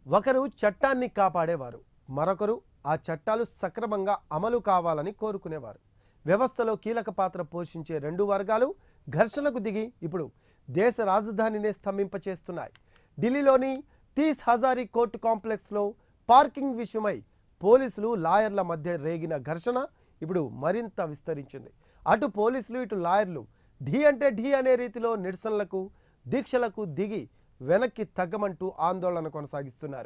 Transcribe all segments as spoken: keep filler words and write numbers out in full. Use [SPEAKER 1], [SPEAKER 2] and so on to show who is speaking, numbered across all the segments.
[SPEAKER 1] ఒకరు చట్టాన్ని కాపాడేవారు, మరొకరు ఆ చట్టాలు సక్రమంగా అమలు కావాలని కోరుకునేవారు. వ్యవస్థలో కీలక పాత్ర పోషించే రెండు వర్గాలు ఘర్షణకు దిగి ఇప్పుడు దేశ రాజధానినే స్తంభింపచేస్తున్నాయి. ఢిల్లీలోని తీస్ హజారీ కోర్టు కాంప్లెక్స్లో పార్కింగ్ విషయమై పోలీసులు లాయర్ల మధ్య రేగిన ఘర్షణ ఇప్పుడు మరింత విస్తరించింది. అటు పోలీసులు ఇటు లాయర్లు ఢీ అంటే ఢీ అనే రీతిలో నిరసనలకు దీక్షలకు దిగి వెనక్కి తగ్గమంటూ ఆందోళన కొనసాగిస్తున్నారు.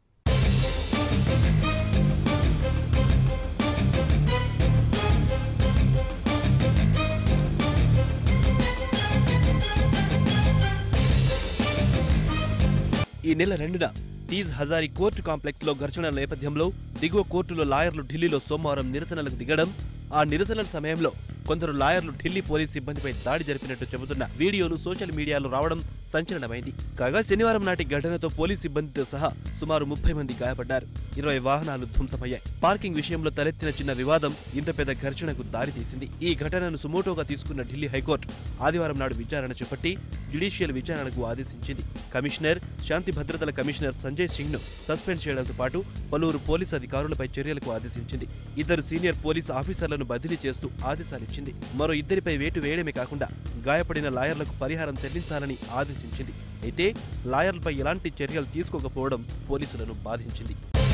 [SPEAKER 2] ఈ నెల రెండున తీజ్ హజారీ కోర్టు కాంప్లెక్స్ లో ఘర్షణ నేపథ్యంలో దిగువ కోర్టులో లాయర్లు ఢిల్లీలో సోమవారం నిరసనలకు దిగడం, ఆ నిరసనల సమయంలో కొందరు లాయర్లు ఢిల్లీ పోలీస్ సిబ్బందిపై దాడి జరిపినట్టు చెబుతున్న వీడియోలు సోషల్ మీడియాలో రావడం సంచలనమైంది. కాగా శనివారం నాటి ఘటనతో పోలీస్ సిబ్బందితో సహా సుమారు ముప్పై మంది గాయపడ్డారు. ఇరవై వాహనాలు ధ్వంసమయ్యాయి. పార్కింగ్ విషయంలో తలెత్తిన చిన్న వివాదం ఇంత పెద్ద ఘర్షణకు దారితీసింది. ఈ ఘటనను సుమోటోగా తీసుకున్న ఢిల్లీ హైకోర్టు ఆదివారం నాడు విచారణ చేపట్టి జ్యుడిషియల్ విచారణకు ఆదేశించింది. కమిషనర్, శాంతి భద్రతల కమిషనర్ సంజయ్ సింగ్ ను సస్పెండ్ చేయడంతో పాటు పలువురు పోలీసు అధికారులపై చర్యలకు ఆదేశించింది. ఇద్దరు సీనియర్ పోలీసు ఆఫీసర్లను బదిలీ చేస్తూ ఆదేశాలిచ్చింది. మరో ఇద్దరిపై వేటు వేయడమే కాకుండా గాయపడిన లాయర్లకు పరిహారం చెల్లించాలని ఆదేశించింది. అయితే లాయర్లపై ఎలాంటి చర్యలు తీసుకోకపోవడం పోలీసులను బాధించింది.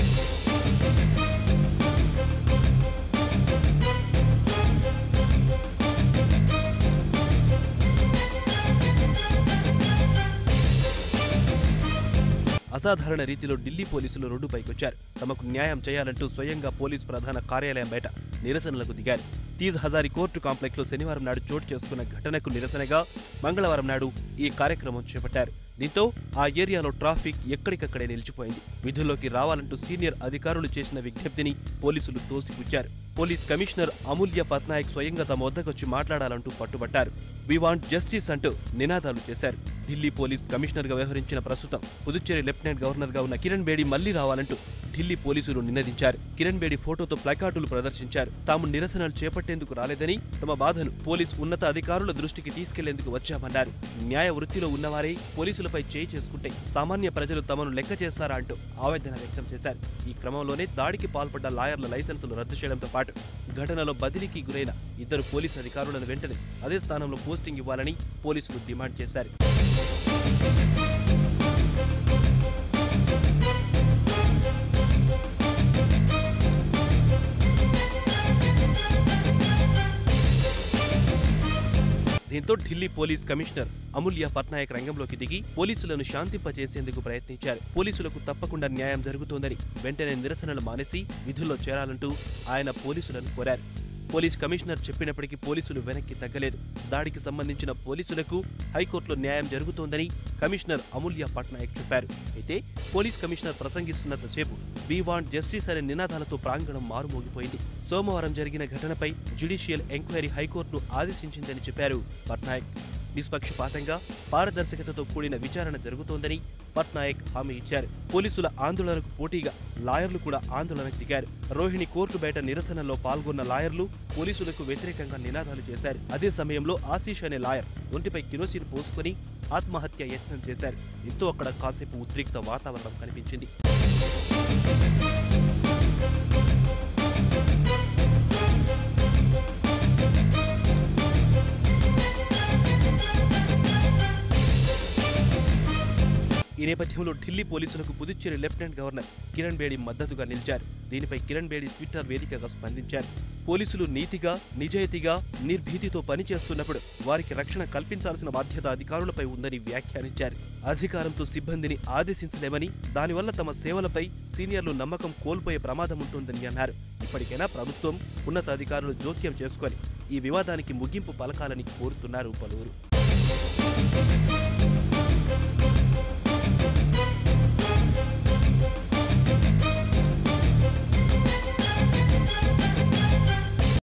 [SPEAKER 2] అసాధారణ రీతిలో ఢిల్లీ పోలీసులు రోడ్డుపైకొచ్చారు. తమకు న్యాయం చేయాలంటూ స్వయంగా పోలీసు ప్రధాన కార్యాలయం బయట నిరసనలకు దిగారు. తీజ్ హజారీ కోర్టు కాంప్లెక్స్ లో శనివారం నాడు చోటు చేసుకున్న ఘటనకు నిరసనగా మంగళవారం నాడు ఈ కార్యక్రమం చేపట్టారు. దీంతో ఆ ఏరియాలో ట్రాఫిక్ ఎక్కడికక్కడే నిలిచిపోయింది. విధుల్లోకి రావాలంటూ సీనియర్ అధికారులు చేసిన విజ్ఞప్తిని పోలీసులు తోసిపుచ్చారు. పోలీస్ కమిషనర్ అమూల్య పట్నాయక్ స్వయంగా తమ వద్దకొచ్చి మాట్లాడాలంటూ పట్టుబట్టారు. వి వాంట్ జస్టిస్ అంటూ నినాదాలు చేశారు. ఢిల్లీ పోలీస్ కమిషనర్ గా వ్యవహరించిన ప్రస్తుతం పుదుచ్చేరి లెఫ్టినెంట్ గవర్నర్ గా ఉన్న కిరణ్ బేడి మళ్లీ రావాలంటూ ఢిల్లీ పోలీసులు నినదించారు. కిరణ్ బేడి ఫోటోతో ప్లకార్డులు ప్రదర్శించారు. తాము నిరసనలు చేపట్టేందుకు రాలేదని, తమ బాధను పోలీస్ ఉన్నత అధికారుల దృష్టికి తీసుకెళ్లేందుకు వచ్చామన్నారు. న్యాయ వృత్తిలో ఉన్నవారే పోలీసులపై చేయి చేసుకుంటే సామాన్య ప్రజలు తమను లెక్క చేస్తారా అంటూ ఆవేదన వ్యక్తం చేశారు. ఈ క్రమంలోనే దాడికి పాల్పడ్డ లాయర్ల లైసెన్సులు రద్దు చేయడంతో పాటు ఘటనలో బదిలీకి గురైన ఇద్దరు పోలీసు అధికారులను వెంటనే అదే స్థానంలో పోస్టింగ్ ఇవ్వాలని పోలీసులు డిమాండ్ చేశారు. దీంతో ఢిల్లీ పోలీస్ కమిషనర్ అమూల్య పట్నాయక్ రంగంలోకి దిగి పోలీసులను శాంతింపజేసేందుకు ప్రయత్నించారు. పోలీసులకు తప్పకుండా న్యాయం జరుగుతోందని, వెంటనే నిరసనలు మానేసి విధుల్లో చేరాలంటూ ఆయన పోలీసులను కోరారు. పోలీస్ కమిషనర్ చెప్పినప్పటికీ పోలీసులు వెనక్కి తగ్గలేదు. దాడికి సంబంధించిన పోలీసులకు హైకోర్టులో న్యాయం జరుగుతోందని కమిషనర్ అమూల్య పట్నాయక్ చెప్పారు. అయితే పోలీస్ కమిషనర్ ప్రసంగిస్తున్నంతసేపు వి వాంట్ జస్టిస్ అనే నినాదాలతో ప్రాంగణం మారుమోగిపోయింది. సోమవారం జరిగిన ఘటనపై జ్యుడిషియల్ ఎంక్వైరీ హైకోర్టును ఆదేశించిందని చెప్పారు పట్నాయక్. నిష్పక్షపాతంగా, పారదర్శకతతో కూడిన విచారణ జరుగుతోందని పట్నాయక్ హామీ ఇచ్చారు. పోలీసుల ఆందోళనకు పోటీగా లాయర్లు కూడా ఆందోళనకు దిగారు. రోహిణి కోర్టు బయట నిరసనలో పాల్గొన్న లాయర్లు పోలీసులకు వ్యతిరేకంగా నినాదాలు చేశారు. అదే సమయంలో ఆశీష్ అనే లాయర్ ఒంటిపై కిరోసిన్ పోసుకొని ఆత్మహత్య యత్నం చేశారు. దీంతో అక్కడ కాసేపు ఉద్రిక్త వాతావరణం కనిపించింది. ఈ నేపథ్యంలో ఢిల్లీ పోలీసులకు పుదుచ్చేరి లెఫ్టినెంట్ గవర్నర్ కిరణ్ బేడి మద్దతుగా నిలిచారు. దీనిపై కిరణ్ బేడి ట్విట్టర్ వేదికగా స్పందించారు. పోలీసులు నీతిగా, నిజాయితీగా, నిర్భీతితో పనిచేస్తున్నప్పుడు వారికి రక్షణ కల్పించాల్సిన బాధ్యత అధికారులపై ఉందని వ్యాఖ్యానించారు. అధికారంతో సిబ్బందిని ఆదేశించలేమని, దానివల్ల తమ సేవలపై సీనియర్లు నమ్మకం కోల్పోయే ప్రమాదం ఉంటుందని అన్నారు. ఇప్పటికైనా ప్రభుత్వం, ఉన్నతాధికారులు జోక్యం చేసుకొని ఈ వివాదానికి ముగింపు పలకాలని కోరుతున్నారు పలువురు.